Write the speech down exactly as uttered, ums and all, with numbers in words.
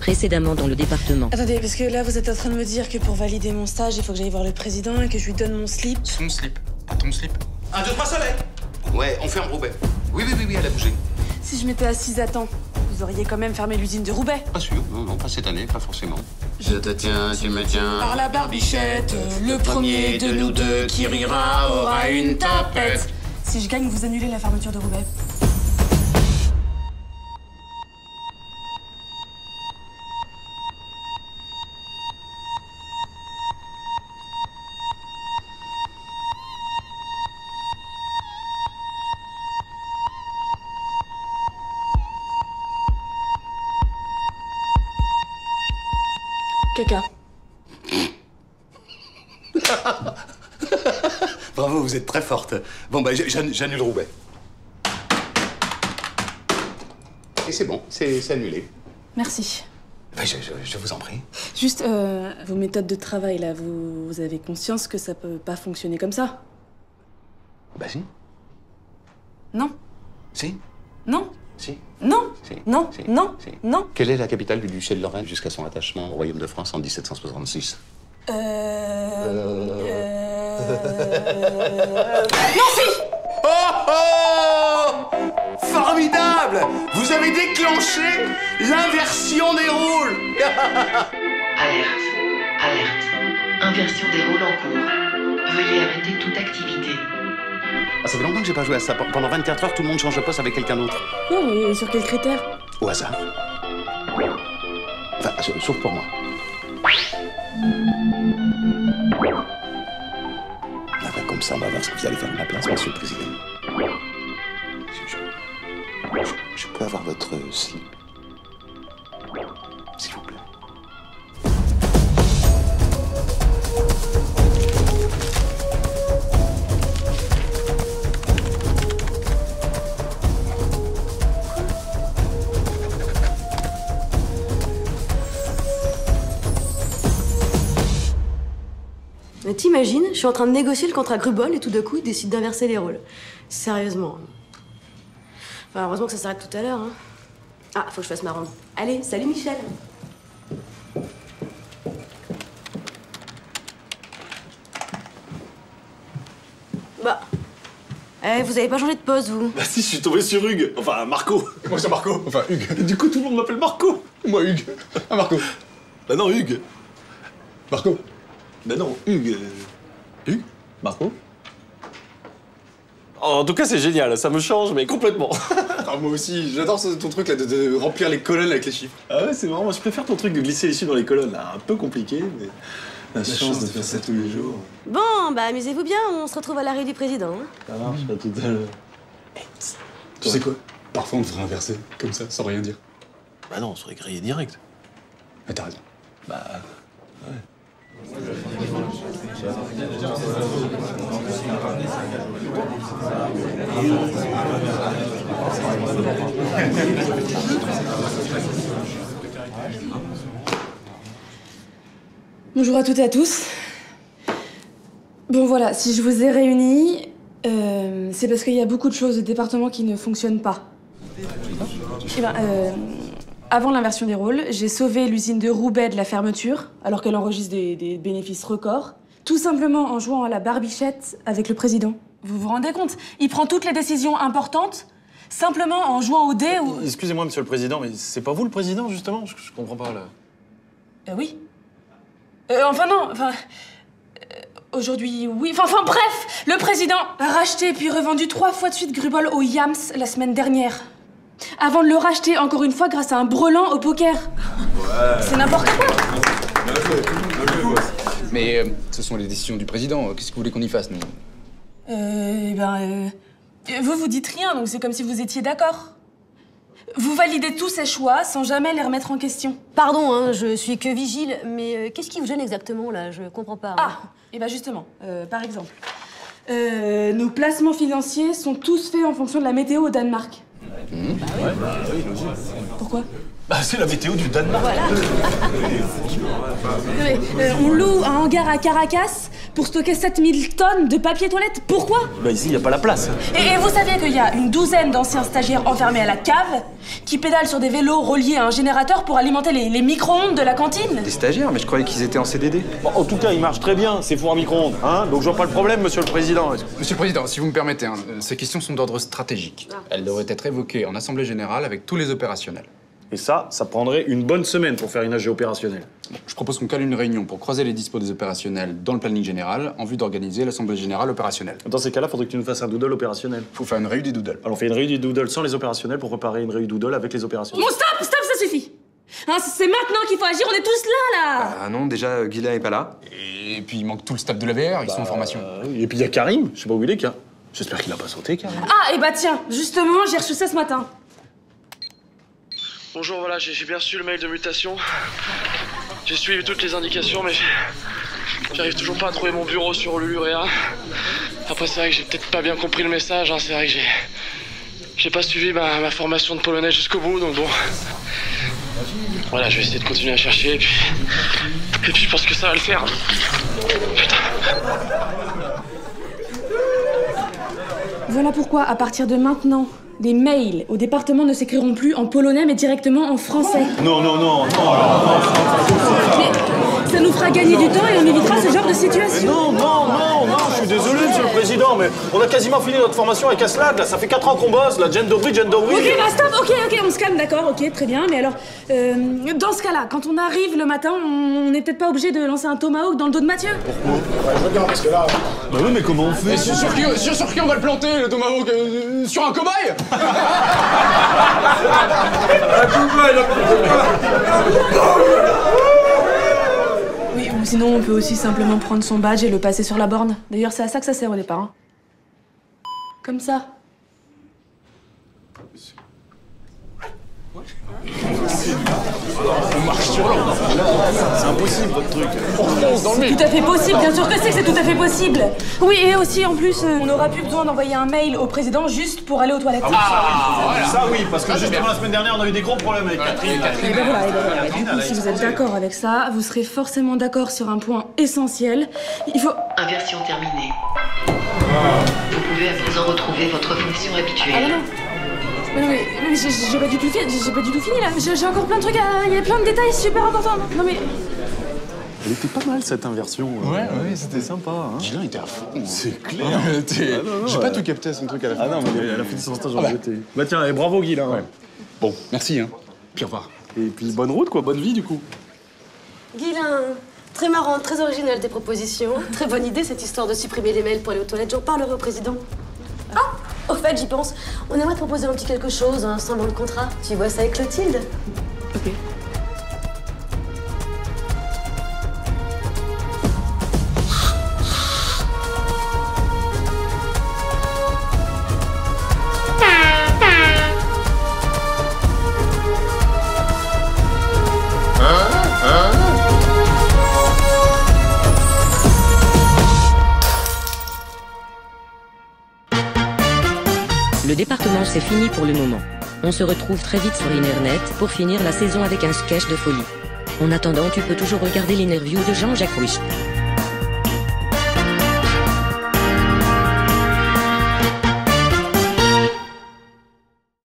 précédemment dans le département. Attendez, parce que là, vous êtes en train de me dire que pour valider mon stage, il faut que j'aille voir le président et que je lui donne mon slip. Son slip, pas ton slip. Un, deux, trois, soleil. Ouais, on ferme Roubaix. Oui, oui, oui, oui, elle a bougé. Si je m'étais assise à temps, vous auriez quand même fermé l'usine de Roubaix. Pas sûr, non, non, pas cette année, pas forcément. Je te tiens, tu me tiens. Par la barbichette, le premier de nous deux qui rira aura une tapette. Si je gagne, vous annulez la fermeture de Roubaix. Caca. Bravo, vous êtes très forte. Bon, bah, j'annule Roubaix. Et c'est bon, c'est annulé. Merci. Bah, je, je, je vous en prie. Juste, euh, vos méthodes de travail, là, vous, vous avez conscience que ça peut pas fonctionner comme ça? Bah si. Non. Si. Non. Si. Non. Si. Non. Si. Non. Si. Non. Quelle est la capitale du duché de Lorraine jusqu'à son attachement au royaume de France en dix-sept cent soixante-six? Euh... euh... euh... Non, si. Oh oh! Formidable! Vous avez déclenché l'inversion des rôles. Alerte, alerte. Inversion des rôles en cours. Veuillez arrêter toute activité. Ah, ça fait longtemps que j'ai pas joué à ça. Pendant vingt-quatre heures, tout le monde change de poste avec quelqu'un d'autre. Non, mais sur quels critères? Au hasard. Enfin, sauf pour moi. Ah ben, comme ça, on va voir ce que vous allez faire de ma place, monsieur le président. Je, je, je, je peux avoir votre slip, s'il vous plaît. T'imagines, je suis en train de négocier le contrat Grubol et tout d'un coup, ils décident d'inverser les rôles. Sérieusement. Enfin, heureusement que ça s'arrête tout à l'heure. Hein. Ah, faut que je fasse ma ronde. Allez, salut Michel. Bah. Eh, vous avez pas changé de poste, vous? Bah si, je suis tombé sur Hugues. Enfin, Marco. Moi, c'est Marco. Enfin, Hugues. Et du coup, tout le monde m'appelle Marco. Moi, Hugues. Ah, Marco. Bah non, Hugues. Marco. Bah non, Hugues. Hugues? Marco? En tout cas, c'est génial. Ça me change, mais complètement. Ah, moi aussi. J'adore ton truc, là, de, de remplir les colonnes avec les chiffres. Ah ouais, c'est marrant. Moi, je préfère ton truc de glisser les chiffres dans les colonnes, là. Un peu compliqué, mais... La, La chance, chance de faire ça tous les jours. Bon, bah amusez-vous bien, on se retrouve à l'arrêt du président. Hein. Ça marche, pas tout à l'heure. Tu sais quoi? Parfois on devrait inverser, comme ça, sans rien dire. Bah non, on serait grillé direct. Mais t'as raison. Bah... ouais. Bonjour à toutes et à tous. Bon voilà, si je vous ai réunis, euh, c'est parce qu'il y a beaucoup de choses au département qui ne fonctionnent pas. Eh ben, euh, avant l'inversion des rôles, j'ai sauvé l'usine de Roubaix de la fermeture, alors qu'elle enregistre des, des bénéfices records, tout simplement en jouant à la barbichette avec le président. Vous vous rendez compte? Il prend toutes les décisions importantes, simplement en jouant au dé ou... Excusez-moi, monsieur le président, mais c'est pas vous le président, justement? Je, je comprends pas, là. Euh, oui. Euh, enfin non, enfin... Euh, Aujourd'hui, oui. Enfin, enfin, bref, le président a racheté puis revendu trois fois de suite Grubol au Yams la semaine dernière. Avant de le racheter encore une fois grâce à un brelan au poker. Ouais. C'est n'importe quoi. Mais euh, ce sont les décisions du président. Qu'est-ce que vous voulez qu'on y fasse, nous? Euh, ben, euh, vous, vous dites rien, donc c'est comme si vous étiez d'accord. Vous validez tous ces choix sans jamais les remettre en question. Pardon, hein, je suis que vigile, mais euh, qu'est-ce qui vous gêne exactement, là? Je comprends pas. Hein. Ah, et ben justement, euh, par exemple, euh, nos placements financiers sont tous faits en fonction de la météo au Danemark. Mmh. Bah oui. Ouais, bah oui, logique. Pourquoi? Bah c'est la météo du Danemark. Voilà. Mais, euh, on loue un hangar à Caracas pour stocker sept mille tonnes de papier toilette. Pourquoi? Bah ici, y a pas la place. Et, et vous saviez qu'il y a une douzaine d'anciens stagiaires enfermés à la cave qui pédalent sur des vélos reliés à un générateur pour alimenter les, les micro-ondes de la cantine? Des stagiaires, mais je croyais qu'ils étaient en C D D. Bon, en tout cas, il marche très bien, ces fours à micro-ondes, hein. Donc je vois pas le problème, monsieur le président. Monsieur le Président, si vous me permettez, hein, ces questions sont d'ordre stratégique. Ah. Elles devraient être évoquées en Assemblée Générale avec tous les opérationnels. Et ça, ça prendrait une bonne semaine pour faire une A G opérationnelle. Bon, je propose qu'on cale une réunion pour croiser les dispos des opérationnels dans le planning général en vue d'organiser l'Assemblée Générale opérationnelle. Dans ces cas-là, faudrait que tu nous fasses un doodle opérationnel. Faut faire une réunion des doodles. Alors on fait une réunion du doodle sans les opérationnels pour préparer une réunion doodle avec les opérationnels. Bon, stop, stop, ça suffit. Hein, c'est maintenant qu'il faut agir, on est tous là, là. Ah non, déjà, Guilain est pas là. Et puis il manque tout le staff de l'A V R, ils sont en formation. Euh, oui. Et puis il y a Karim, je sais pas où il est, Karim. J'espère qu'il a pas sauté, Karim. Ah, et bah tiens, justement, j'ai reçu ça ce matin. Bonjour, voilà, j'ai bien reçu le mail de mutation. J'ai suivi toutes les indications, mais j'arrive toujours pas à trouver mon bureau sur Luluréa. Après, c'est vrai que j'ai peut-être pas bien compris le message, hein. C'est vrai que j'ai... J'ai pas suivi ma, ma formation de polonais jusqu'au bout, donc bon... Voilà, je vais essayer de continuer à chercher, et puis... Et puis je pense que ça va le faire. Putain. Voilà pourquoi, à partir de maintenant, les mails au département ne s'écriront plus en polonais, mais directement en français. Non, non, non, non, Mais ça nous fera gagner du temps et on évitera ce genre de situation. non, non, non, non, je suis désolé, monsieur le président, mais on a quasiment fini notre formation avec Aslak, là, ça fait quatre ans qu'on bosse, là, Jen Dobry, Jen Dobry. Ok, bah stop, ok, ok, on se calme, d'accord, ok, très bien, mais alors, euh, dans ce cas-là, quand on arrive le matin, on n'est peut-être pas obligé de lancer un tomahawk dans le dos de Mathieu? Bah oui, mais comment on fait? Mais sur, sur, qui, sur, sur qui on va le planter, le tomahawk euh, Sur un cobaye? Oui, ou sinon on peut aussi simplement prendre son badge et le passer sur la borne. D'ailleurs, c'est à ça que ça sert au départ. Hein. Comme ça. On marche sur l'eau. C'est impossible, votre truc. On fonce dans le mille. Tout à fait possible, bien sûr que c'est que c'est tout à fait possible. Oui, et aussi, en plus, euh, on n'aura plus besoin d'envoyer un mail au président juste pour aller aux toilettes. Ah, voilà. Ça oui, parce que Ça, c'est justement bien. la semaine dernière, on a eu des gros problèmes avec Catherine. Et ben voilà, et ben voilà. Du coup, si vous êtes d'accord avec ça, vous serez forcément d'accord sur un point essentiel. Il faut... Inversion terminée. Vous pouvez à présent retrouver votre fonction Ah non, habituelle. non. Mais non, mais, mais j'ai j'ai pas du tout fini, j'ai pas du tout fini là. J'ai j'ai encore plein de trucs à... Il y a plein de détails super importants. Non mais... Elle était pas mal cette inversion. Ouais, ouais, c'était sympa. Hein. Gilin était à fond. C'est clair. T'es- Ah, non, non, J'ai pas ouais. tout capté son truc à la fin. Ah non, mais elle a fini son stage en Ah bah. beauté. Bah tiens, et bravo Guilain. Ouais. Bon, merci, hein. Puis au revoir. Et puis bonne route, quoi, bonne vie du coup. Guilain, très marrant, très original tes propositions. Très bonne idée cette histoire de supprimer les mails pour aller aux toilettes. J'en parlerai au président. Ah, au fait, j'y pense. On aimerait te proposer un petit quelque chose, un semblant de contrat. Tu vois ça avec Clotilde? Ok. Le département, c'est fini pour le moment. On se retrouve très vite sur Internet pour finir la saison avec un sketch de folie. En attendant, tu peux toujours regarder l'interview de Jean-Jacques Rouch.